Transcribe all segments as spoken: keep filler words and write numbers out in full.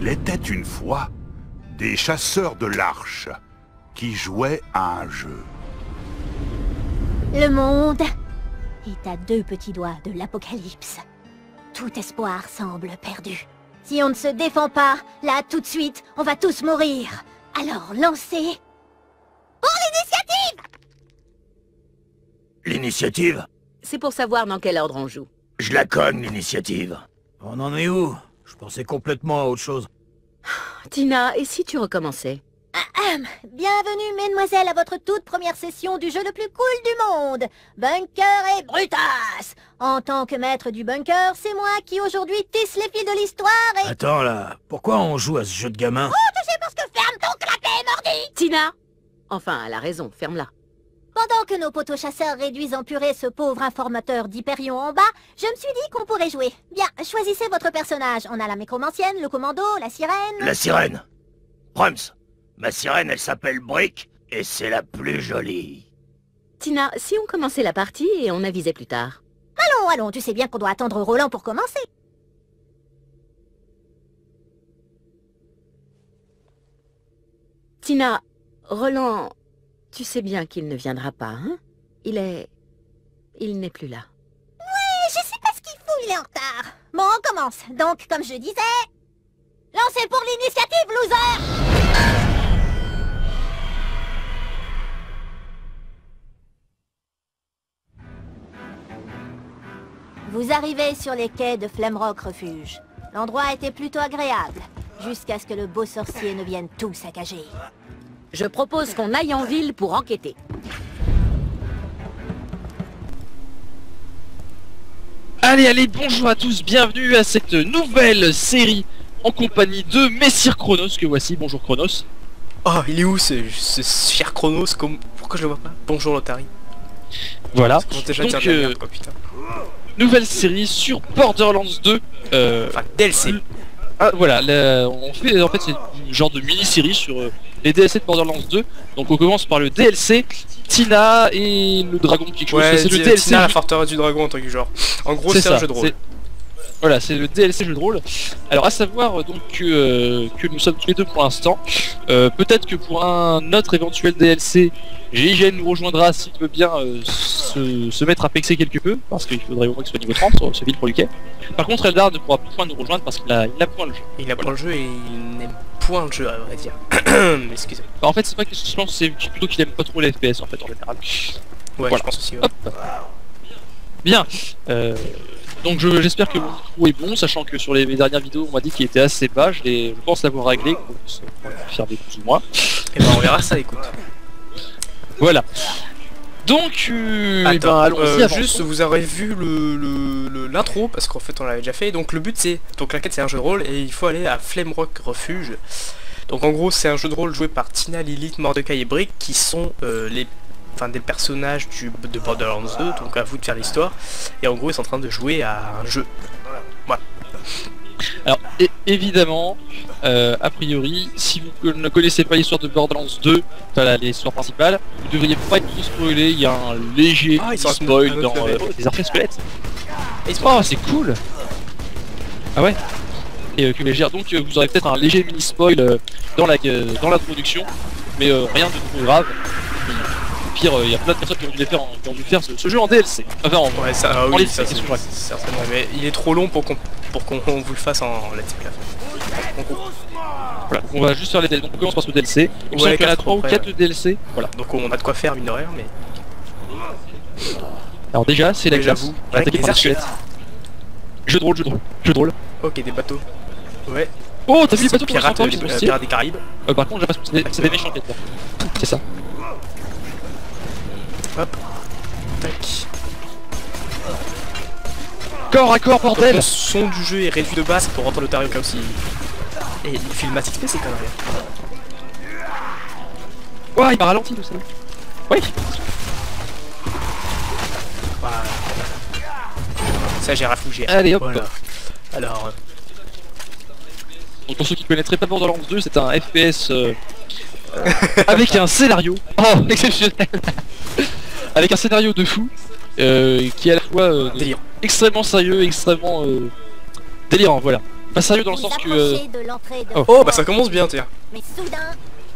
Il était une fois des chasseurs de l'Arche qui jouaient à un jeu. Le monde est à deux petits doigts de l'apocalypse. Tout espoir semble perdu. Si on ne se défend pas, là, tout de suite, on va tous mourir. Alors, lancez... Pour l'initiative! L'initiative? C'est pour savoir dans quel ordre on joue. Je la cogne, l'initiative. On en est où? Je pensais complètement à autre chose. Tina, et si tu recommençais? Ahem. Bienvenue, mesdemoiselles, à votre toute première session du jeu le plus cool du monde, Bunker et Brutus. En tant que maître du bunker, c'est moi qui aujourd'hui tisse les fils de l'histoire et... Attends là, pourquoi on joue à ce jeu de gamin? Oh, tu sais parce que ferme ton claquet, mordi! Tina! Enfin, elle a raison, ferme-la. Pendant que nos poteaux chasseurs réduisent en purée ce pauvre informateur d'Hyperion en bas, je me suis dit qu'on pourrait jouer. Bien, choisissez votre personnage. On a la mécromancienne, le commando, la sirène... La sirène. Prums, ma sirène elle s'appelle Brick et c'est la plus jolie. Tina, si on commençait la partie et on avisait plus tard? Allons, allons, tu sais bien qu'on doit attendre Roland pour commencer. Tina, Roland, tu sais bien qu'il ne viendra pas, hein? Il est... il n'est plus là. Oui, je sais pas ce qu'il fout, il est en retard. Bon, on commence. Donc, comme je disais... Lancez pour l'initiative, loser! Vous arrivez sur les quais de Flamrock Refuge. L'endroit était plutôt agréable, jusqu'à ce que le beau sorcier ne vienne tout saccager. Je propose qu'on aille en ville pour enquêter. Allez, allez, bonjour à tous, bienvenue à cette nouvelle série en compagnie de Messire Chronos, que voici. Bonjour Chronos. Oh, il est où ce, ce cher Chronos comme... Pourquoi je le vois pas? Bonjour Lotari. Voilà, déjà donc de la euh, merde, quoi, putain. nouvelle série sur Borderlands deux. Euh, Enfin, D L C. ah, voilà, la- on fait en fait c'est une genre de mini-série sur euh, les D L C de Borderlands deux. Donc on commence par le D L C Tina et le dragon quelque chose. Ouais, c'est le D- D L C. Tina, la forteresse du dragon, un truc du genre. En gros, c'est un ça, jeu de rôle. c'est- Voilà, c'est le D L C jeu de rôle. Alors à savoir euh, donc que, euh, que nous sommes tous les deux pour l'instant. Euh, Peut-être que pour un autre éventuel D L C, G I G N nous rejoindra s'il veut bien euh, se, se mettre à pexer quelque peu, parce qu'il faudrait au moins qu'il soit niveau trente sur ce ville pour Luquet. Par contre Eldar ne pourra point nous rejoindre parce qu'il a, il a point le jeu. Il a pas le jeu et il n'aime point le jeu, à vrai dire. Excusez-moi. Bah, en fait c'est pas que je pense que c'est plutôt qu'il aime pas trop les F P S en fait en général. Ouais, Voilà. je pense aussi. Ouais. Hop. Bien. Euh, donc je- j'espère que mon micro est bon, sachant que sur les, mes dernières vidéos on m'a dit qu'il était assez bas, je, l'ai- je pense l'avoir réglé, qu'on puisse faire des plus ou moins. Et ben on verra ça, écoute. Voilà. Donc, euh, eh Attends, ben, allons-y, euh, avançons. juste vous aurez vu le le- le- l'intro parce qu'en fait on l'avait déjà fait. Donc le but c'est, donc la quête c'est un jeu de rôle et il faut aller à Flamrock Refuge. Donc en gros c'est un jeu de rôle joué par Tina, Lilith, Mordecai et Brick qui sont euh, les enfin des personnages du, de Borderlands deux, donc à vous de faire l'histoire. Et en gros ils sont en train de jouer à un jeu. Voilà. Alors, é- évidemment, euh, a priori, si vous ne connaissez pas l'histoire de Borderlands deux, enfin la- l'histoire principale, vous devriez pas être trop spoilé, il y a un léger Ah, ils sont à spoil un autre dans level. euh, des arcades squelettes. Et ils sont- Oh, c'est cool. Ah ouais. Et euh, que légère, donc euh, vous aurez peut-être un léger mini spoil euh, dans la euh, dans l'introduction, mais euh, rien de trop grave. Et, pire, il y a plein de personnes qui ont dû, les faire en- qui ont dû faire ce, ce jeu en D L C. Enfin, en, Ouais, ça, ah en oui, let's ça play, c'est c'est vrai. certainement, mais il est trop long pour qu'on pour qu'on vous le fasse en let's play. En gros. Voilà, on va juste faire les D L C. Donc on commence par ce D L C. Il me Ouais, semble qu'il y en a quatre trois ou après, quatre ouais. D L C. Voilà. Donc on a de quoi faire mine de rien, mais Alors déjà, c'est la Déjà, classe. vous, On va avec attaquer des par les archers. squelettes. Jeu de rôle, jeu de rôle, jeu de rôle. ok, des bateaux. Ouais. Oh, t'as vu les bateaux pour pirates, les euh, qui sont euh, stylés. pirates des Caraïbes. Euh, Par contre, j'ai l'impression que c'est des- c'est des méchants là. C'est ça. Hop. Tac. Corps à corps, Donc, bordel. le son du jeu est réduit de base pour rentrer le tarif comme si. Et il filme X P, c'est quand même. Ouais, il m'a ralenti tout ça. Oui. Voilà. Ça j'ai rafougé. Allez hop. Voilà. Alors. euh, Donc pour ceux qui connaîtraient pas Borderlands deux, c'est un F P S euh, euh, avec un scénario. Oh, exceptionnel. Avec un scénario de fou euh, qui est à la fois euh, Délire. extrêmement sérieux, extrêmement euh, délirant, voilà. Pas sérieux dans le Vous sens que... euh, approchez de l'entrée de Oh. Oh, bah ça commence bien, tiens. Mais soudain...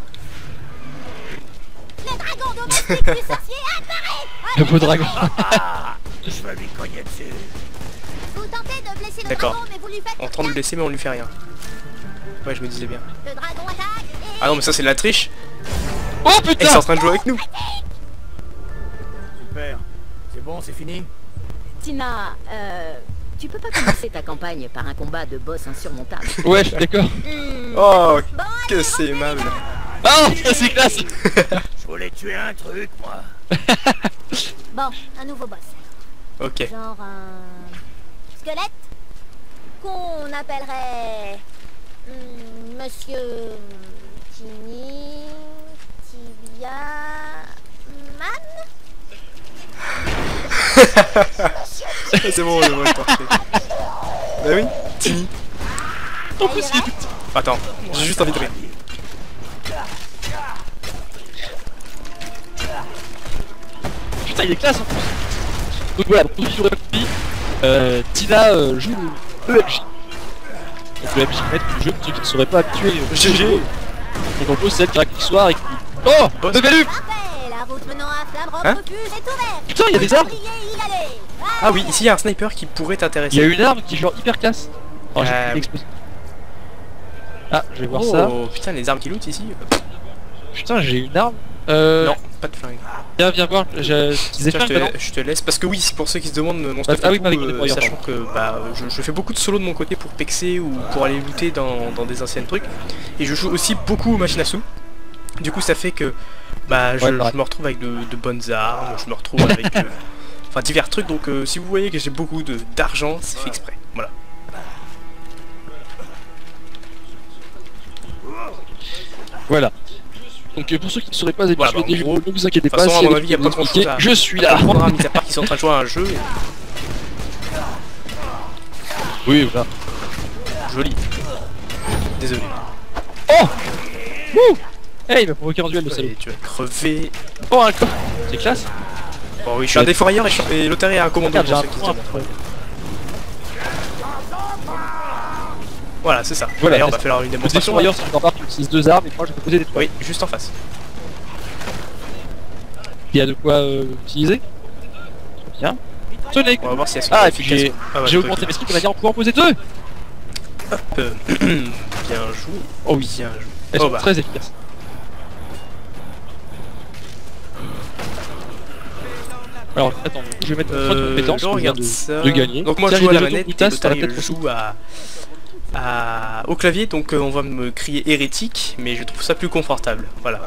Le dragon domestique du sorcier apparaît. Le beau dragon. Je vais lui cogner dessus. Vous tentez de blesser le D'accord. dragon, mais vous lui faites... En train de le blesser, mais on lui fait rien. Ouais, je me disais bien. Le dragon attaque et... Ah non, mais ça c'est de la triche. Oh Et c'est putain. en train de jouer avec nous. Super. C'est bon, c'est fini. Tina, euh... tu peux pas commencer ta campagne par un combat de boss insurmontable. Ouais, je suis d'accord. Hmm. Oh, Bon, que allez, c'est aimable. Ah, c'est classe. Je voulais tuer un truc, moi. Bon, un nouveau boss. Ok. Genre un... squelette qu'on appellerait... hmm, Monsieur... Tini... Tibia... Man. C'est bon, le mot est parfait. Bah oui, Timmy. En plus, il est tout petit. Attends, j'ai juste envie de rire. Putain, il est classe en plus. Donc voilà, pour ceux qui l'auraient pas compris, euh, Tina euh, joue le E M J. Donc le E M J maître du jeu, pour ceux qui ne seraient pas habitués. euh, G G. Donc en gros, c'est elle qui raconte l'histoire et qui... Oh, Boss. de Galup. Parfait, la route menant à Flamme Hein Refuse est ouverte. Putain, il y a des armes. Oubliez y aller. Ah oui, ici il y a un sniper qui pourrait Il y a t'intéresser. une arme qui est genre hyper classe. Oh, j'ai Euh, pris l'explosion. Ah, je vais voir ça. Oh putain, les armes qui lootent ici. Putain, j'ai une arme. Euh... Non, pas de flingue. Viens, viens voir. J'ai des Tiens, je, flingues, non te, je te laisse parce que oui, c'est pour ceux qui se demandent mon stuff ah et oui, tout, pas avec euh, les déployeurs, sachant que bah, je, je fais beaucoup de solos de mon côté pour pexer ou pour aller looter dans, dans des anciennes trucs et je joue aussi beaucoup aux machines à sous. Du coup ça fait que bah je, Ouais, pareil. je me retrouve avec de, de bonnes armes, je me retrouve avec euh, enfin divers trucs, donc euh, si vous voyez que j'ai beaucoup de d'argent, c'est fait exprès. Voilà. Voilà. Donc euh, pour ceux qui ne sauraient pas habitués Voilà, bah, en des jeux, gros, ne vous inquiétez de toute pas, façon, si à mon y avis, y a des pas trucs grand-chose à à- expliquer, je suis à là. apprendre, hein, mis à part qu'ils sont en train de jouer à un jeu. et- Oui, voilà. Joli. Désolé. Oh Wouh. Hey, il m'a provoqué en duel le salaud. Et tu vas crever. Oh, un coffre. C'est classe. Bon oui, je suis un défourailleur et, je suis- et l'Otari est un commando. Regarde, j'ai pour un ceux qui se point. demandent. Voilà, c'est ça. Voilà, D'ailleurs, on va c'est faire une Le démonstration. destroyer, c'est une barre qui utilise deux armes et moi je vais poser des toits. Oui, juste en face. Il y a de quoi euh, utiliser. Bien. Tenez. On va voir si elles sont Ah, et puis j'ai efficaces. Ah ouais, j'ai truc. augmenté mes skills de manière à pouvoir en poser deux. Hop. Bien joué. Oh oui. Bien joué. Elles Oh sont bah. très efficaces. Alors attends, je vais mettre mon point de Euh, compétence je que je viens regarde de, ça. de gagner. Donc moi Tiens, je joue à j'ai la des jetons manette et Boutas, ça va l'Otari peut-être joue à, à- au clavier, donc euh, on va me crier hérétique, mais je trouve ça plus confortable. Voilà.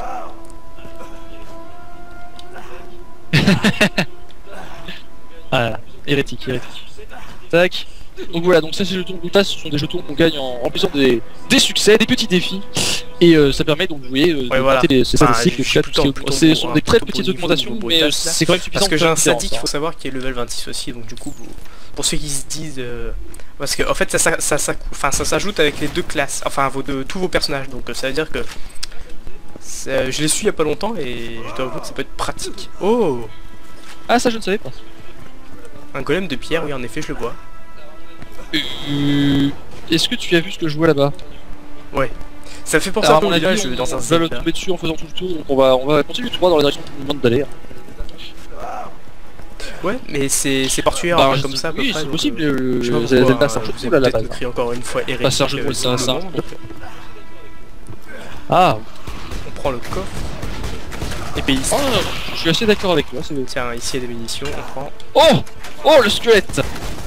Ah, hérétique, hérétique. Tac. Donc voilà, donc ça c'est les jetons Boutas, ce sont des jetons qu'on gagne en remplissant des, des succès, des petits défis. Et euh, ça permet donc, vous voyez, euh, Ouais, voilà. d'augmenter les, c'est Enfin, ça, les cycles je suis quatre, plutôt- c'est- plutôt c'est- bon, ce sont hein, des très plutôt petites bon niveau augmentations, de mais euh, Boutas, là. c'est quand même suffisant Parce que pour j'ai faire un une différence, sadique, il hein. faut savoir, qui est level vingt-six aussi, donc du coup, vous- pour ceux qui se disent... euh, Parce que en fait ça, ça, ça, ça, enfin, ça s'ajoute avec les deux classes, enfin vos deux, tous vos personnages, donc euh, ça veut dire que... ça- je les suis il y a pas longtemps et je dois avouer que ça peut être pratique. Oh, Ah, ça je ne savais pas. un golem de pierre, oui en effet je le vois. Euh, Est-ce que tu as vu ce que je vois là-bas? Ça me fait penser Alors, un à peu mon au avis, village on dans un va le Zelda. tomber dessus en faisant tout le tour, donc on va, on va continuer tout droit dans la direction qu'on nous demande d'aller. Ouais, mais c'est c'est portuaire Bah, hein, je comme sais- ça à peu oui, près, c'est donc, possible, euh, le je sais pas Zelda pourquoi, c'est un euh, jeu vous de avez fou, là, à la peut-être base. écrit encore une fois hérétique. Bah, c'est un jeu de euh, rôle, c'est un- c'est un- visiblement, donc, Ah, on prend le coffre. Épéiste. oh, je suis assez d'accord avec toi, c'est... Tiens, ici il y a des munitions, on prend. Oh Oh, le squelette.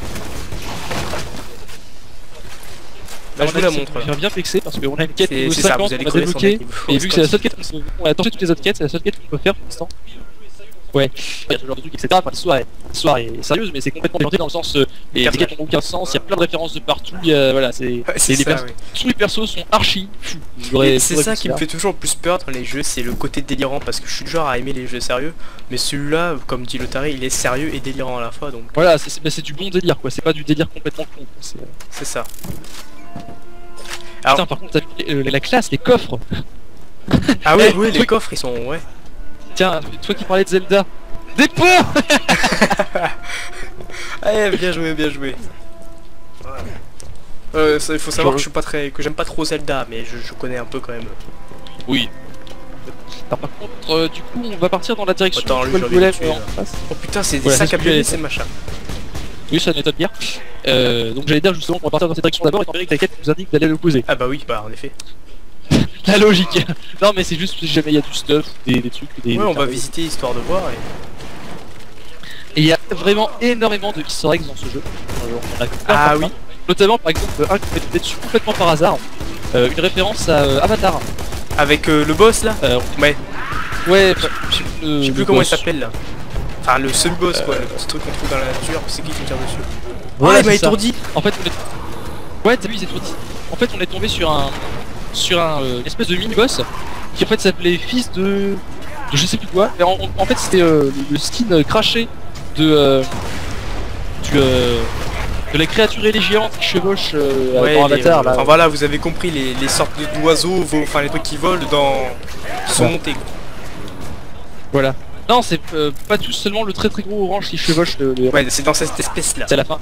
Là, je vous la montre. Je viens bien fixer parce qu'on a une quête C'est niveau c'est ça, cinquante vous allez qu'on a crever sans débloquée. deck. Et vu que c'est la seule quête, on a tenté toutes les autres quêtes, c'est la seule quête qu'on peut faire pour l'instant. Ouais, il y a ce genre de trucs, et cetera. Enfin, l'histoire est, l'histoire est sérieuse, mais c'est complètement déjanté dans le sens. Euh, les, les Personnage. quêtes n'ont aucun sens, il y a plein de références de partout, il y a, voilà, c'est. Ouais, et c'est les ça, persos- oui. Tous les persos sont archi fous. J'aurais- Et c'est j'aurais ça vu qui me fait toujours le plus peur dans les jeux, c'est le côté délirant, parce que je suis du genre à aimer les jeux sérieux, mais celui-là, comme dit Lotari, il est sérieux et délirant à la fois, donc Voilà, c'est bah, c'est du bon délire quoi, c'est pas du délire complètement con. c'est- c'est ça. Alors- Putain, par contre, t'as vu euh, la classe, les coffres. Ah oui, Eh, oui, les truc- coffres ils sont... ouais. Tiens, toi qui parlais de Zelda. Des pots. Eh, bien joué, bien joué. Euh, il faut savoir Je- que je suis pas très, que j'aime pas trop Zelda, mais je, je connais un peu quand même. Oui. Alors, par contre, euh, du coup, on va partir dans la direction Attends, du lui, golem j'ai envie de golem tuer, en là. face. Oh putain, c'est des Voilà, sacs c'est à ce que j'allais pioler, ces machins. Oui, ça m'étonne bien. Euh, donc j'allais dire justement qu'on va partir dans cette direction d'abord, étant donné que la quête nous indique d'aller à l'opposé. Ah bah oui, bah en effet. La logique. Non mais c'est juste si jamais il y a du stuff, des, des trucs, des... Ouais, on va des- visiter histoire de voir. Et... Et il y a vraiment énormément de easter eggs dans ce jeu. Alors, on a plein, Ah plein, oui. plein. Notamment par exemple un qui m'est tombé dessus complètement par hasard. Euh, une référence à euh, Avatar. Avec euh, le boss là. Euh, Ouais. ouais, bah, je sais plus, Je le- sais plus le comment il boss. s'appelle là. Enfin le seul boss quoi, Euh. le petit truc qu'on trouve dans la nature, c'est qui qui me tire dessus. Voilà, Ah il m'a c'est ça. étourdi. En fait on est... Ouais t'as vu il s'est trop dit. En fait on est tombé sur un... sur un euh, une espèce de mini-boss qui en fait s'appelait fils de... de je sais plus quoi. Et en, en fait c'était euh, le, le skin euh, craché de... Euh... du... Euh... de la créature ailée géante qui chevauche euh, Ouais, dans les- Avatar là. Enfin voilà, vous avez compris les, les sortes de- d'oiseaux, vos- enfin les trucs qui volent dans... qui sont Ouais. montés. Quoi. Voilà. Non c'est euh, pas tout seulement le très très gros orange qui chevauche le... le... Ouais, c'est dans cette espèce là. C'est à la fin.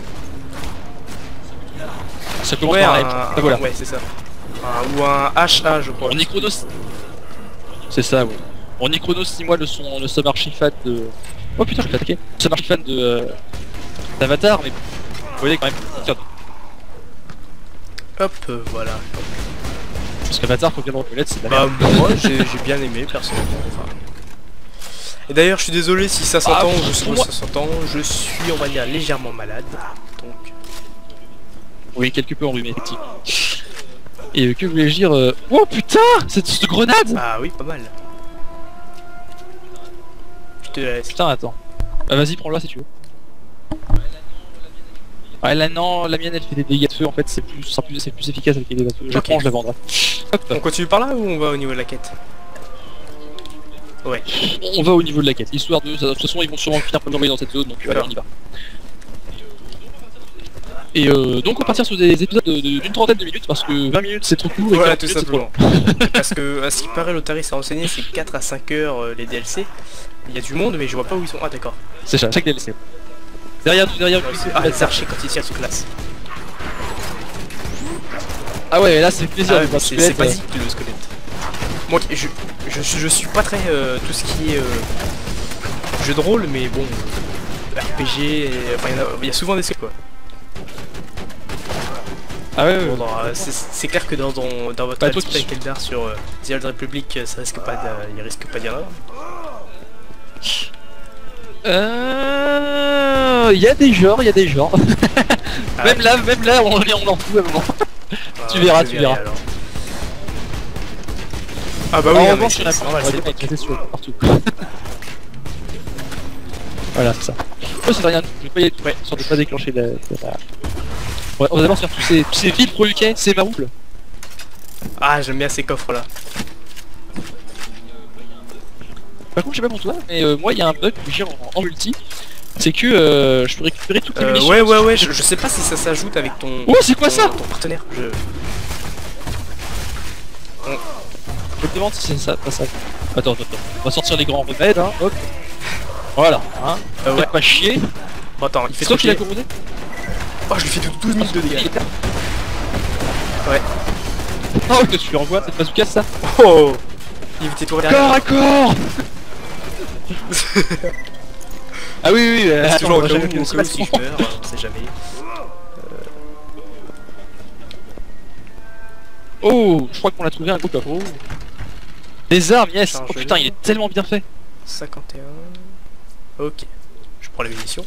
Ça commence Ouais, par un... un... Ah, voilà. ouais c'est ça. Un- Ou un H A je crois. En Chronos. C'est ça, ouais. En Chronos, si moi le son, le Summer fan de. Oh putain, je vais attaquer. Summer fan de. Euh... d'Avatar, mais. Vous voyez quand même. Tiens, Hop, euh, voilà. parce qu'Avatar, faut bien le reconnaître, c'est de la Bah merde. moi j'ai j'ai bien aimé personnellement. Enfin... Et d'ailleurs je suis désolé si ça s'entend, Ah, je sais pour que moi- ça s'entend, je suis on va dire légèrement malade. Donc... Oui, quelque peu enrhumé, effectivement. Et euh, que voulais-je dire euh... Oh putain, cette, cette grenade. Ah oui, pas mal. Je te laisse. Putain, attends. Bah vas-y, prends-la si tu veux. Ouais, là non, la mienne elle fait des dégâts de feu, en fait c'est plus, ce sera plus, c'est plus efficace avec les dégâts de feu. Je Ok. prends, je la vendrai. Hop. On continue par là ou on va au niveau de la quête? Ouais. On va au niveau de la quête, histoire de... De toute façon ils vont sûrement finir par nous envoyer dans cette zone, donc euh, D'accord. on y va. Et euh, donc on va partir sur des épisodes de- de- d'une trentaine de minutes, parce que vingt minutes c'est trop court et Voilà quarante tout minutes c'est trop long. simplement. Parce que à ce qui paraît l'Otari s'est renseigné, c'est quatre à cinq heures euh, les D L C. Il y a du monde mais je vois pas où ils sont. Ah d'accord. C'est ça, chaque D L C. Derrière nous, derrière nous, Ah les archers quand ils tirent sous classe. Ah ouais, mais là c'est plaisir Ah de ouais, voir c'est ce c'est squelette. basique le squelette. Moi je, je, je suis pas très euh, tout ce qui est euh, jeu de rôle mais bon R P G, et- enfin il y en a- il y, a souvent des squelettes quoi. Ah ouais, ouais, Bon, ouais. dans, euh, c'est c'est clair que dans, dans, dans votre Bah, toi, Let's Play tu- Eldar sur euh, The Old Republic, euh, ça risque pas de, il risque pas d'y avoir. Euh... Il y a des genres, il y a des genres. Ah, Même là, même là, on, on en fout à un moment. tu verras, tu verras. Alors. Ah bah En oui, non, mais revanche, c'est il y en a c'est pas, normal, on va c'est dire, le c'est sûr, partout. Voilà, c'est ça. Oh, c'est rien, je vais pas y aller, ouais, histoire de pas déclencher la... la- Ouais, on va d'abord faire tous ces, tous ces filtres U K, c'est marouble. Ah, j'aime bien ces coffres là. Par contre, je sais pas pour toi, mais euh, moi, il y a un bug que j'ai en, en multi. C'est que euh, je peux récupérer toutes les Euh, munitions. ouais, ouais, ouais, je, je sais pas si ça s'ajoute avec ton. Oh, c'est quoi ton- ça? Ton partenaire. Je... Je me demande si c'est ça, pas ça. Attends, attends, attends. On va sortir les grands remèdes, hein, hop. Voilà, hein. Euh, ouais. Faites pas chier. Bon, attends, il fait C'est toi trop qui l'as chier. corrodé? Oh, je lui fais douze minutes de dégâts. Ouais. Oh, que tu envoies cette bazooka, ça? Oh, il était tout Corps derrière. à corps. Ah oui, oui, oui. C'est toujours au attends, cas où, j'avais au aucune cas où si je expression. meurs, on sait jamais. Oh, je crois qu'on a trouvé un gros coffre. Oh. Des armes, yes. Charge Oh putain, le- il est tellement bien fait. cinquante et un. Ok. Je prends les munitions.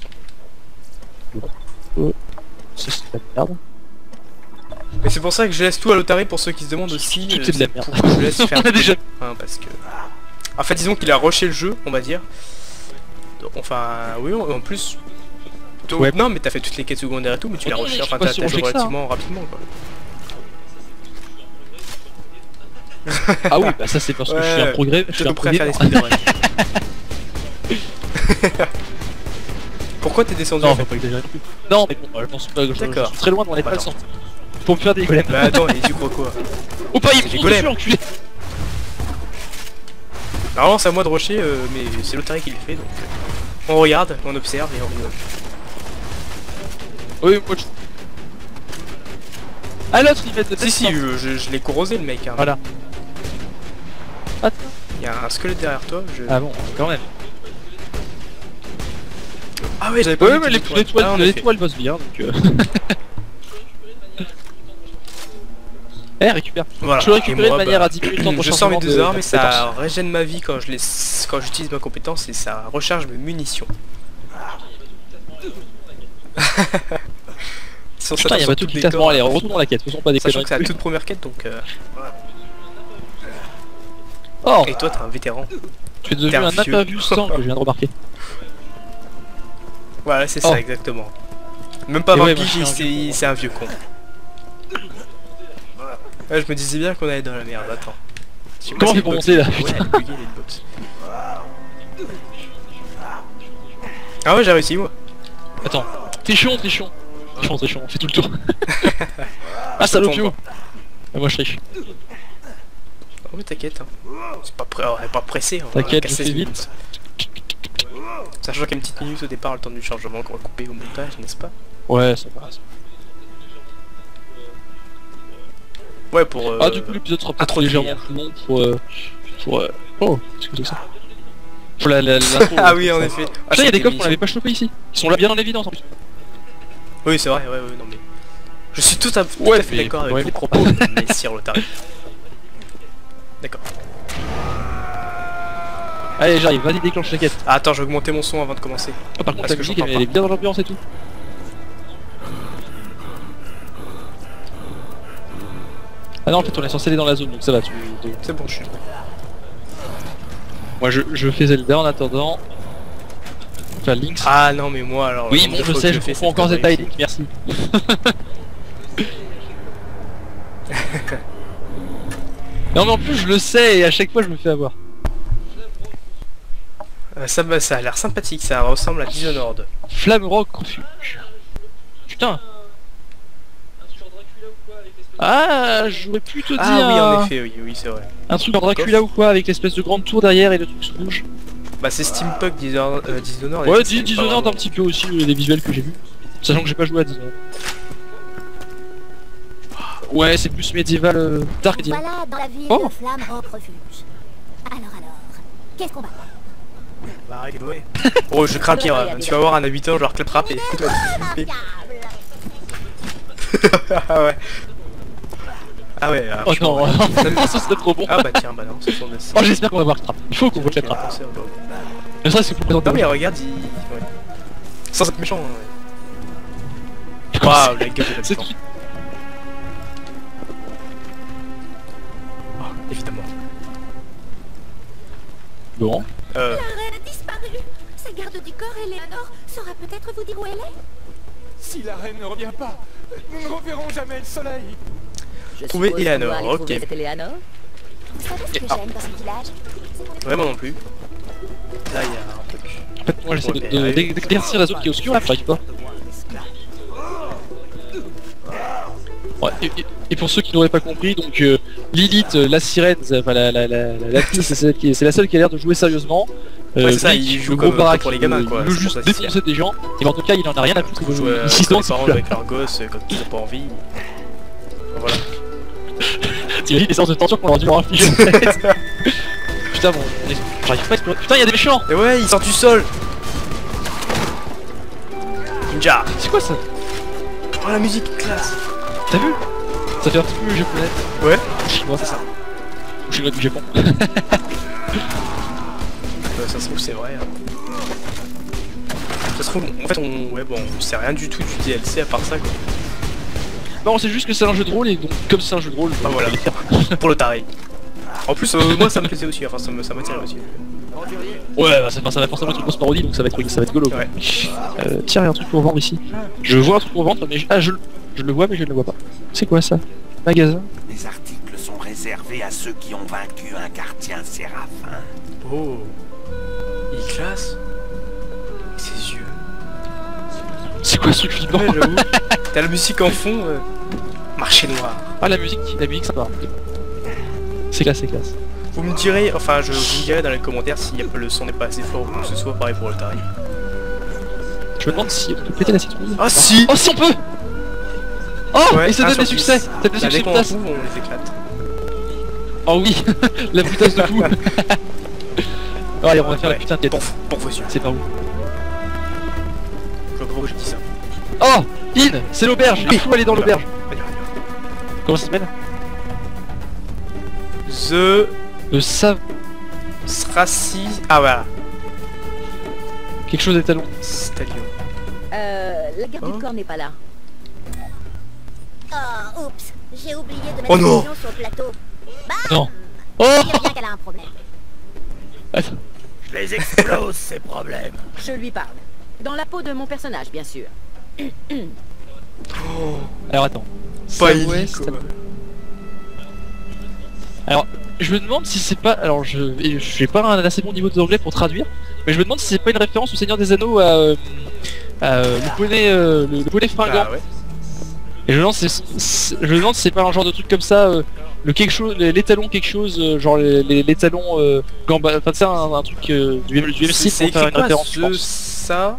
Ça, c'est de la merde. Mais c'est pour ça que je laisse tout à l'Otari pour ceux qui se demandent aussi. Tout euh, est de la c'est merde. pour que je laisse faire On a déjà- hein, parce que. En fait, disons qu'il a rushé le jeu, on va dire. Donc, enfin, oui, en plus. toi- Ouais. Non, mais t'as fait toutes les quêtes secondaires et tout, mais tu Oh l'as non, rushé. mais je Enfin, suis pas t'as si t'as joué rushé que ça, relativement rapidement, quoi. Ah oui, bah ça c'est parce que je suis Ouais, un progrès. Je T'es suis un tout prêt à faire progrès. des speedruns. Pourquoi t'es descendu Non, en faut fait? pas exagérer non plus. Non, mais bon, je pense pas que je, je D'accord. suis très loin dans les Bah pas non. sorties. Pour me faire des golems. Bah attends, et tu crois quoi? Oh pas, il me des fonce golems. dessus, enculé. Normalement c'est à moi de rusher, euh, mais c'est l'Otari qui le fait, donc... euh, on regarde, on observe et on rigole. Oui, moi je... Ah l'autre il met de Si si, euh, je, je l'ai corrosé le mec. Hein. Voilà. Ah. Il y a un squelette derrière toi. Je... Ah bon, quand même. Ah ouais, j'avais pas Ouais, vu mais tes les étoiles. Ah, en effet. l'étoile bosse bien donc. Euh... Eh, récupère. Voilà. Je peux récupérer Et moi, de manière bah, à diminuer le temps de je sors mes rechargement deux de- armes de et ça compétences. régène ma vie quand je les quand j'utilise ma compétence et ça recharge mes munitions. Sur Putain, il y a pas tout le classement, allez, retournons dans la quête, faisons pas des Sachant que c'est la conneries. toute première quête donc... Euh... Oh, Et toi t'es un vétéran. tu es devenu t'es un un vieux. impervustant que je viens de remarquer. Voilà c'est Oh. ça exactement. Même pas Et ouais, vingt moi, je piges, suis un c'est vieux con. c'est un vieux con. Ouais, je me disais bien qu'on allait dans la merde, attends. Je sais pas Comment si on fait pour les box- monter, là, Ouais, putain. elle est buggée, les box. Ah ouais j'ai réussi moi. Attends, trichons, trichons. Trichons, trichons, on fait tout le tour. Ah, Je salopio. t'attends Ah, moi je triche. Oh mais t'inquiète hein. C'est pas, prêt, on est pas pressé. on va T'inquiète, casser je fais ce vite. minute. Sachant qu'il y a une petite minute au départ, le temps du chargement qu'on va couper au montage, n'est-ce pas? Ouais, ça passe. Ouais pour... Euh... Ah, du coup, l'épisode sera peut-être introduire. légèrement plus long pour... Euh, pour euh... Oh, qu'est-ce que c'est que ça? Pour la... la, l'intro, Ah euh, oui en ça. effet. Ah, Putain, il y a c'était des coffres qu'on mission. avait pas chopés ici. Ils sont là bien dans l'évidence en plus. Oui c'est vrai, ouais ouais non mais... Je suis tout à, tout Ouais, à fait mais d'accord avec ouais, vos mais- propos, messire Lotari. D'accord. Allez, j'arrive, vas-y, déclenche la quête. Ah, attends, je vais augmenter mon son avant de commencer. Ah, par contre, Parce la que musique, j'entends elle, elle est bien dans l'ambiance et tout. Ah non, en fait, on est censé aller dans la zone, donc ça va, tu... C'est bon, je suis... Moi, je, je fais Zelda en attendant. Enfin, Lynx. Ah non mais moi alors... oui, le nombre bon, de je fois sais, que je fais confonds encore cette Zelda et connerie, Link, merci. Non mais en plus je le sais et à chaque fois je me fais avoir. Euh, ça, bah, ça a l'air sympathique, ça ressemble à Dishonored. Flamme Rock Refuge. Putain. Ah, j'aurais pu te dire Ah oui, un... en effet, oui, oui, c'est vrai. un truc en Dracula ou quoi, avec l'espèce de grande tour derrière et le truc rouge. Bah c'est Steampunk Dishonored. Euh, Dishonored Ouais, c'est dis pas Dishonored un vraiment- petit peu aussi, euh, les visuels que j'ai vus. Sachant que j'ai pas joué à Dishonored. Ouais, c'est plus médiéval, euh, dark médiéval. Voilà dans la ville Oh. de Flamme Rock Refuge. Alors alors, qu'est-ce qu'on va faire? Bah arrête, ouais. Oh, je crains pire, hein. Tu vas voir un habitant, je leur clap rap et... Ah ouais. Ah ouais, alors, Oh je non, comprends. ça serait trop bon. Ah bah tiens, bah non, ce sont des... Oh, j'espère qu'on va voir Trap. Il faut qu'on voit la Trap. Mais ça, c'est pour présenter. Non mais regarde, il... Ouais. Sans être méchant, hein, ouais. Waouh, la gueule de C'est l'habitant. Ah, évidemment. bon. Euh... La reine a disparu. Sa garde du corps, Eleanor, saura peut-être vous dire où elle est. Si la reine ne revient pas, nous ne reverrons jamais le soleil. Je Trouver suppose qu'on Eleanor, doit aller ok. trouver cette Eleanor. Vous savez ce que Et- ah. j'aime dans ce village? C'est qu'on est Vraiment non plus. Là, il y a un truc. En fait, moi, j'essaie de- Ouais, de- ouais. d'é- d'éclaircir la zone qui est obscure, là, j'arrive pas. Ouais, et, et- et pour ceux qui n'auraient pas compris, donc euh, Lilith, euh, la sirène, c'est- enfin la la la la l'actrice, c'est celle qui est- c'est la seule qui a l'air de jouer sérieusement. Ouais, c'est ça, Blake, il joue le comme- gros baraque, pour les gamins, il- quoi, Il veut c'est juste pour ça qu'il défoncer des gens. Et en tout cas, il en a rien à foutre. Il veut Jouer jouer. euh, Il contre danse, les parents il avec leurs gosses euh, quand ils ont pas envie. Voilà. T'imagines les séances de torture qu'on leur dit leur infliger. Putain, bon, on est- j'arrive pas à explorer. Putain, il y a des méchants. Et ouais, il sort du sol. Ninja. C'est quoi ça? Oh la musique, classe. T'as vu? Ça fait un petit peu japonais. Ouais. Ou chinois, c'est ça. Ou chinois du Japon. Euh, ça se trouve c'est vrai. hein. Ça se trouve, en fait on... Ouais bon, on sait rien du tout du D L C à part ça quoi. Non, c'est juste que c'est un jeu de rôle et donc comme c'est un jeu de rôle, Bah on voilà. va les faire. Pour le taré. En plus, euh, moi ça me plaisait aussi, enfin ça me- ça m'attirait aussi. Ouais, bah, ça, ça va forcément être une grosse parodie donc ça va être, ça va être golo. Ouais. Euh, tiens, il y a un truc pour vendre ici. Je vois un truc pour vendre, mais je... Ah, je, je le vois, mais je ne le vois pas. C'est quoi ça? Magasin? Les articles sont réservés à ceux qui ont vaincu un gardien séraphin. Oh. Il est classe. Et ses yeux. C'est quoi ce truc flippant? Ouais, j'avoue. T'as la musique en fond. euh, Marché noir. Ah, la musique, la musique, ça va. C'est classe, c'est classe. Vous me direz, enfin je vous me direz dans les commentaires si le son n'est pas assez fort ou que ce soit pareil pour le tarif. Je me demande si on peut péter la citrouille. Ah si. Oh, si on peut! Oh, Ouais, et ça un donne des sur succès. six. Ça donne des Bah, succès dès de qu'on en place. trouve, on les éclate. Oh oui, la putain de fou. Oh, allez, on va faire la Ouais. putain de quête. Pour, pour vous sûr. C'est par où? Je sais pas pourquoi j'ai dit ça. Oh, In, c'est l'auberge. Il faut aller dans l'auberge. Allez, allez, Comment ça s'appelle? The Le sav... Srassi... Ah voilà. quelque chose d'étalon. Stallion. Euh, la garde Oh. du corps n'est pas là. Oh, oups. J'ai oublié de mettre Oh non. le sur le plateau. Non. Oh. Dire bien qu'elle a un problème. Attends. Je les explose, ces problèmes. Je lui parle. Dans la peau de mon personnage, bien sûr. Alors attends. Pas Southwest. illico. Alors, je me demande si c'est pas... Alors, je et je suis pas un assez bon niveau d'anglais pour traduire, mais je me demande si c'est pas une référence au Seigneur des Anneaux à... euh, à, euh, le poney... euh, le, le poney fringant. Ah ouais. Et je me demande si c'est- je me demande si c'est pas un genre de truc comme ça, euh, le quelque chose, les, les talons quelque chose, euh, genre les, les, les talons euh, gamba... Enfin, c'est un, un truc euh, du même, du même C'est style c'est pour faire écrit une quoi, référence, je The pense. ça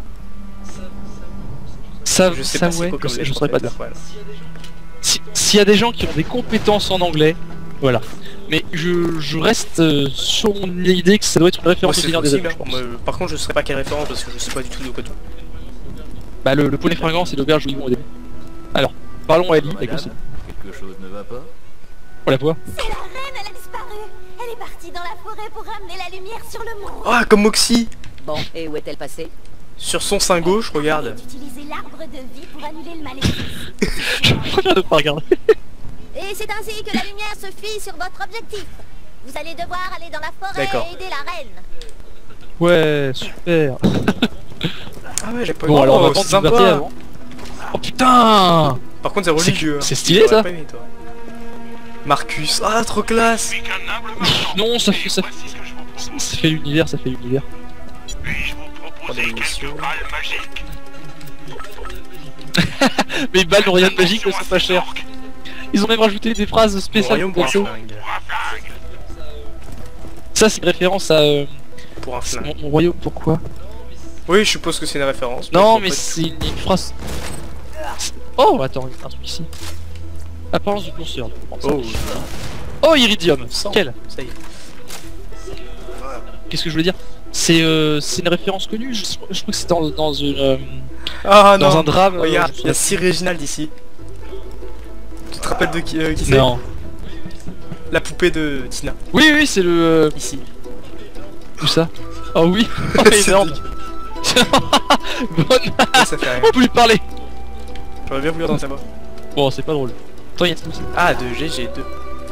Ça, Je sais ça pas c'est ouais, quoi comme je, lettre, je en saurais pas fait. dire. Voilà. Si- S'il y a des gens qui ont des compétences en anglais, voilà. Mais je, je reste euh, sur mon idée que ça doit être une Moi, référence au c'est Seigneur des possible, Anneaux, je hein. pense. Moi, par contre, je saurais pas quelle référence parce que je sais pas du tout de quoi tout. Bah le, le poney fringant, c'est l'auberge où ils vont au début. Alors, parlons à Ellie, avec aussi. Quelque chose ne va pas? On la voit. C'est la reine, elle a disparu. Elle est partie dans la forêt pour ramener la lumière sur le monde. Ah, comme Moxie. Bon, et où est-elle passée? Sur son sein gauche, regarde. D'utiliser l'arbre de vie pour annuler le maléfice. Je préfère ne pas regarder. Et c'est ainsi que la lumière se fie sur votre objectif. Vous allez devoir aller dans la forêt D'accord. et aider la reine. Ouais, super. Ah ouais, j'ai pas Bon, eu. alors on va Oh, prendre c'est une partie sympa. avant. Oh putain. Par contre, c'est C'est- religieux. hein. c'est stylé, T'aurais ça. pas aimé, toi. Marcus. Ah, trop classe. Non, ça fait ça, ça fait l'univers, ça fait l'univers. Prendre une mission. Mais les balles n'ont rien de magique, elles sont pas chères. Ils ont même rajouté des phrases spéciales. Royaume pour un perso. flingue. Ça, c'est une référence à euh, Pour un flingue. mon, mon royaume. Pourquoi? Oui, je suppose que c'est une référence. Non, je mais vois pas c'est une, une phrase. Oh, attends, il y a un truc ici. Apparence du curseur. du tout. Oh, Iridium. Cent. Quel? Ça y est. Qu'est-ce que je voulais dire? C'est euh, c'est une référence connue. Je, je crois que c'est dans, dans une euh, Ah dans non. un drame. euh, Regarde, je il y a sais six Réginald ici. Tu te rappelles de qui, euh, qui pas. c'est? Non. La poupée de Tina. Oui, oui, c'est le. euh, Ici. Où ça? Oh oui. Oh, C'est énorme. Bonne. Ouais, ça fait rien. On peut lui parler. J'aurais bien voulu entendre sa voix. Bon, c'est pas drôle. Attends, il y a tout aussi. Ah, de G G deux.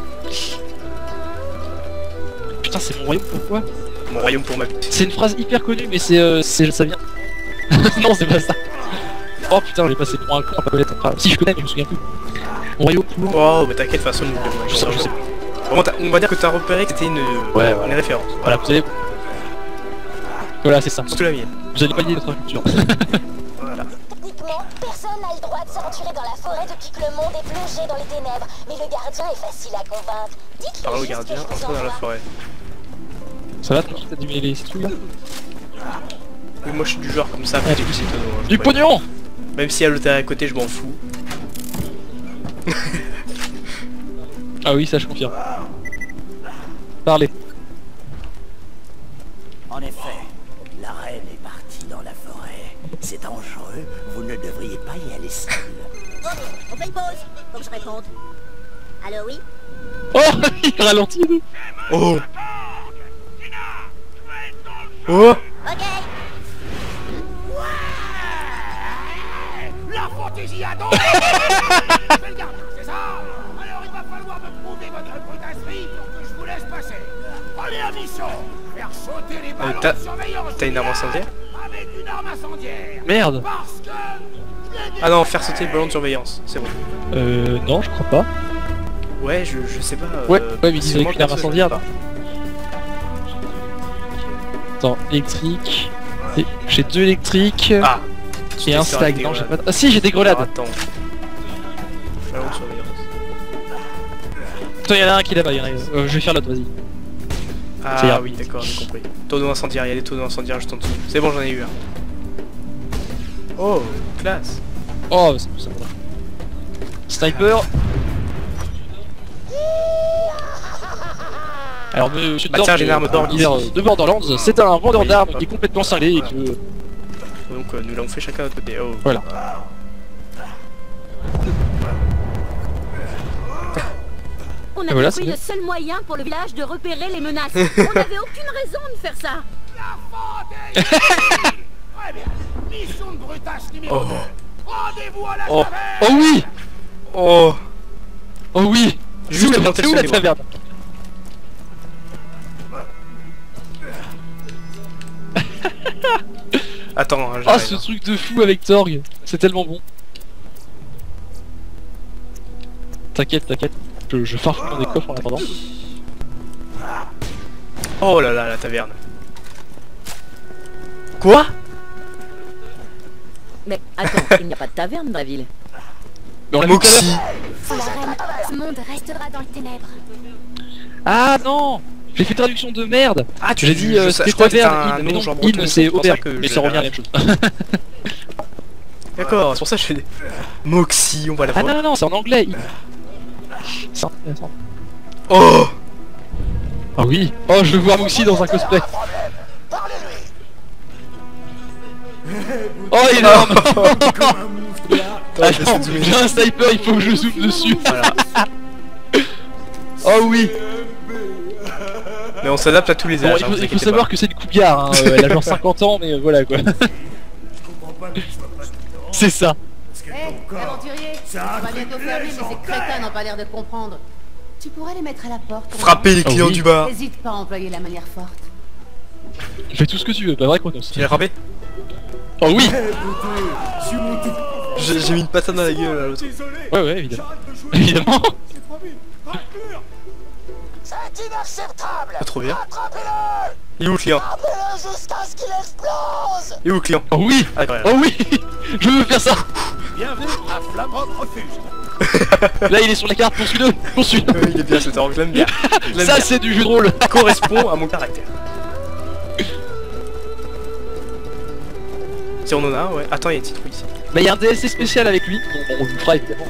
Putain, c'est mon royaume. Pourquoi? Mon royaume pour ma bite. C'est une phrase hyper connue, mais c'est euh, c'est ça vient. Non, c'est pas ça. Oh putain, j'ai passé pour un con à pas connaître. Enfin, si je connais, mais je me souviens plus. Mon royaume pour. Oh, mais t'inquiète, de toute façon, nous, Je sais, je sais. Bon, t'as- on va dire que t'as repéré que c'était une, Ouais, ouais. une référence. Voilà, vous savez. Voilà, c'est ça. Surtout la mienne. Vous allez pas lier notre culture. Voilà. Techniquement, personne n'a le droit de s'aventurer dans la forêt depuis que le monde est plongé dans les ténèbres. Mais le gardien est facile à convaincre. Dites-lui Parle au juste gardien, que je vous entre dans la envoie. forêt. Ça va, tranquille, t'as diminué les citrouilles là? Oui, moi je suis du genre comme ça, Ah, après du du coup, coup c'est étonnant. hein, Du je sais pognon! pas. Même si elle est à côté, je m'en fous. Ah oui, ça je confirme. Parlez. En effet, la reine est partie dans la forêt. C'est dangereux, vous ne devriez pas y aller seul. Oh, on fait une pause. Faut que je réponde. Allô, oui? Oh, il ralentit nous. Oh Oh Ok. La fantaisie a donc c'est le gardien, c'est ça? Alors il va falloir me prouver votre potasserie pour que je vous laisse passer. Allez à mission, faire sauter les ballons t'as- de surveillance. t'as une arme incendiaire? Avec une arme incendiaire. Merde. Parce que... Ah non, faire sauter le ballon de surveillance, c'est bon. Euh, non, je crois pas. Ouais, je, je sais pas. Ouais, euh, ouais, mais ils c'est disent avec moi une arme perso, je incendiaire. sais pas. Attends, électrique. Et j'ai deux électriques. Ah tu et un testes avec slag. des Non, j'ai grenades. pas. Ah si, j'ai des grenades. Alors, attends. Ballon de surveillance. Attends, il y en a un qui est là-bas, il y en a un. Euh, je vais faire l'autre, vas-y. Ça Ah ira. oui, d'accord, j'ai compris. Tonneau incendiaire, il y a des tonneaux incendiaires juste en dessous. C'est bon, j'en ai eu un. Oh, classe. Oh, c'est ça. C'est sniper. Alors monsieur Bah, Torg, tiens, j'ai une arme d'or il est de Borderlands, c'est un vendeur Oui, d'armes voilà. qui est complètement cinglé et qui veut... Donc euh, nous l'avons fait chacun de notre côté. Oh. Voilà. On a voilà, trouvé c'est le seul moyen pour le village de repérer les menaces. On n'avait aucune raison de faire ça. Très bien. Mission de brutasse numéro Oh. deux. Rendez-vous à la Oh. taverne. Oh oui. Oh. Oh oui. C'est Juste où la, monter c'est où le la son des taverne? Attends, hein, Oh j'arrive. ce truc de fou avec Torg, c'est tellement bon. T'inquiète, t'inquiète, je, je farfouille dans des coffres en attendant. Oh là là, la taverne. Quoi? Mais attends, il n'y a pas de taverne dans la ville. Mais on l'a vu tout à l'heure. Moxie. Sans la reine, ce monde restera dans les ténèbres. Ah non, j'ai fait traduction de merde. Ah, tu J'ai l'as dit dit, euh, je, c'était je crois que c'était taverne, un in, mais nom non, genre breton, in c'est pour ça auberge, que mais je ça l'avais revient à la même chose. D'accord, c'est pour ça que je fais des... Moxie, on va la Ah voir. non non non, c'est en anglais. in. C'est intéressant. Oh. Ah oui. Oh je veux voir Moxie dans un cosplay. Oh énorme. Attends, j'ai un sniper, il faut que je zoome dessus. Voilà. Oh oui. Mais on s'adapte à tous les Bon, âges, il hein, faut, vous il faut inquiétez savoir pas. que c'est une cougar, hein. euh, elle a genre cinquante ans, mais euh, voilà quoi. C'est ça. Hé, aventurier, on va bientôt fermer, mais ces crétins n'ont pas l'air de comprendre. Tu pourrais les mettre à la porte. pour Frapper les Ah clients oui. du bar. N'hésite pas à employer la manière forte. Fais tout ce que tu veux, pas vrai Chronos. Tu l'as frappé? Oh oui. J'ai j'ai mis une patate dans la gueule à l'autre. Ouais ouais évidemment. Évidemment. C'est inacceptable. Pas trop bien. Attrapez-le. Il est où le client? Attrapez-le jusqu'à ce qu'il explose. Il est où le client? Oh oui. Ah, ouais. Oh oui. Je veux faire ça. Bienvenue à Flamrock Refuge. Là il est sur la carte, poursuis-le. Poursuis-le. Euh, il est bien ce temps, je l'aime bien. Je l'aime Ça bien. c'est du jeu de rôle. Correspond à mon caractère. Si on en a un, ouais. Attends, il y a un petit truc ici. Bah il y a un D L C spécial avec lui, bon, on le fera évidemment.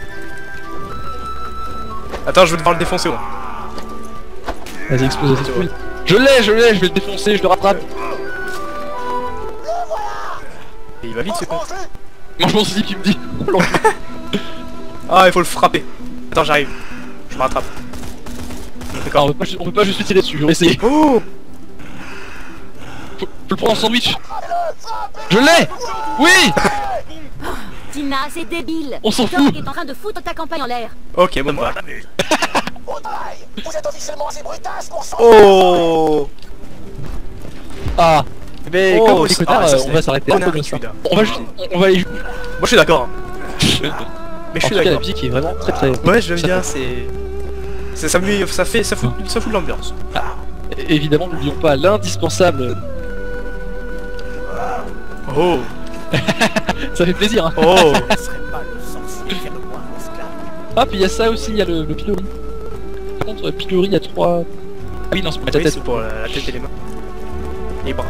Attends, je vais devoir le défoncer, moi. Vas-y explose, explose. Je l'ai, je l'ai, je vais le défoncer, je le rattrape. Et il va vite, ce con. Mange mon slip, il me dit. Ah, il faut le frapper. Attends, j'arrive. Je me rattrape. D'accord, on peut pas, ju- on peut pas juste lui tirer dessus, on va essayer. Oh. Faut, faut le prendre en sandwich. Je l'ai. Oui. Tina, c'est débile. On s'en Torg fout. est en train de foutre ta campagne en l'air. Ok, bon, bah. Au travail. Vous êtes officiellement assez brutasse pour sauver. Oh. Ah. Mais Oh, comme on est c'est- connard, ah, ça, euh, c'est on va s'arrêter là. connard, comme ça. celui-là. On va juste, on, on va aller. Moi, je suis d'accord. hein. Mais je En suis tout cas, la d'accord. musique est vraiment très très. Ouais, je l'aime ça bien, fait- c'est... Ça, ça, me- ça fait... Ça fout, ça fout de l'ambiance. Évidemment, n'oublions pas l'indispensable. Oh. Ça fait plaisir. Hein. Oh. Ce serait pas le sorcier qui a le moins esclave. Ah, puis il y a ça aussi, il y a le, le pilori. Par contre, pilori, il y a trois. Ah oui, non, c'est pour mettre Oui, la c'est tête. pour la, la tête et les mains. Les bras.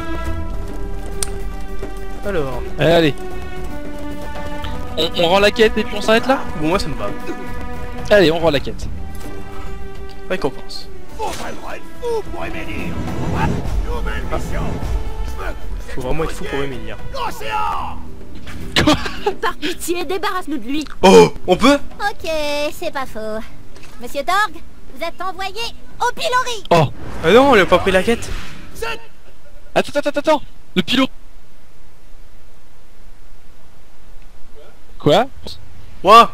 Alors... Allez. On, on rend la quête et puis on s'arrête là. Bon, moi, ça me va. Allez, on rend la quête. Récompense. Faut vraiment être fou pour aimer lire. What? Nouvelle mission. Je veux que vous Faut vraiment être fou pour explosiez aimer lire. l'océan. Par pitié, débarrasse-nous de lui. Oh. On peut? Ok, c'est pas faux. Monsieur Torg, vous êtes envoyé au pilori. Oh. Ah non, il a pas pris la quête. Attends, attends, attends, attends. Le pilote. Quoi? Ouah.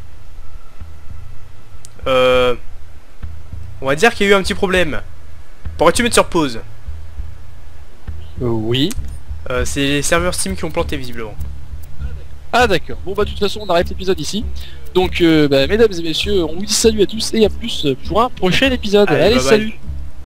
Euh... On va dire qu'il y a eu un petit problème. Pourrais-tu mettre sur pause? Euh, oui. euh, C'est les serveurs Steam qui ont planté visiblement. Ah d'accord. Bon bah de toute façon on arrête l'épisode ici. Donc euh, bah, mesdames et messieurs, on vous dit salut à tous et à plus pour un prochain épisode. Allez, Allez bye bye. salut.